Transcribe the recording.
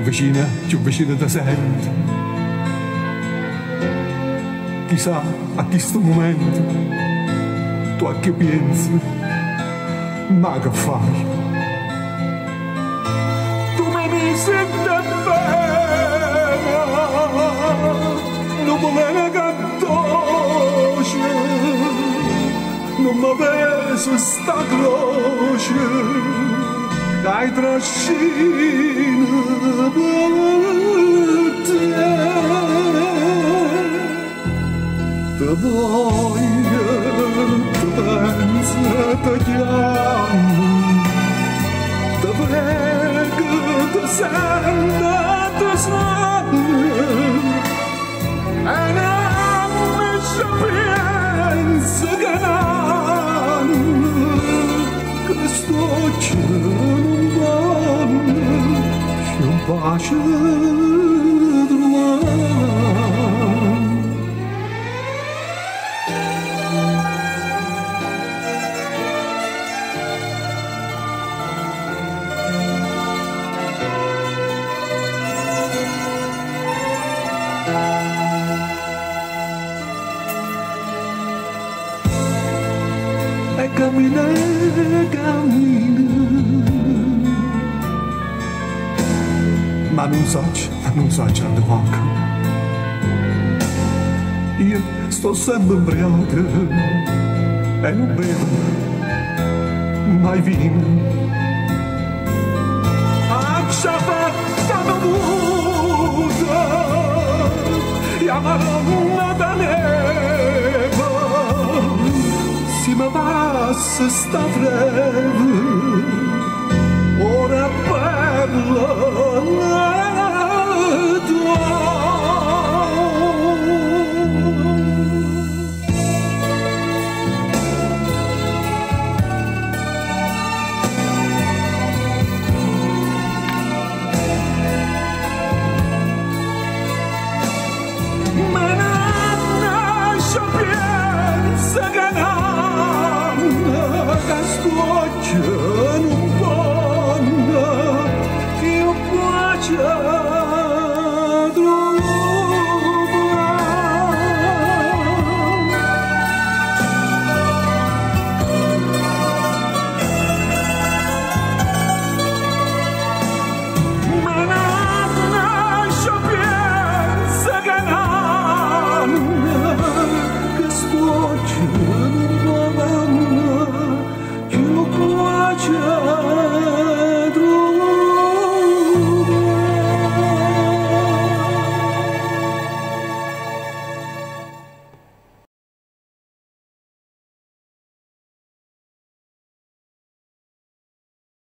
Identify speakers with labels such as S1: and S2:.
S1: più vicina ti sento. Chissà a questo momento tu a che pensi, ma che fai? Tu mi senti bene, non mi viene cantoce, non mi peso sta croce, dai trascina per te. Te voglio, te penso, te chiamo, te prego, te sento, te sogno, e non mi ci penso che non, che sto cercando, c'è un pace cammina, cammina, ma non so dove manca. Io sto sempre ubriaco e non bevo mai vino. Acciappata dovuta, e a Madonna da neve, si mi passa sta breve, ora bella.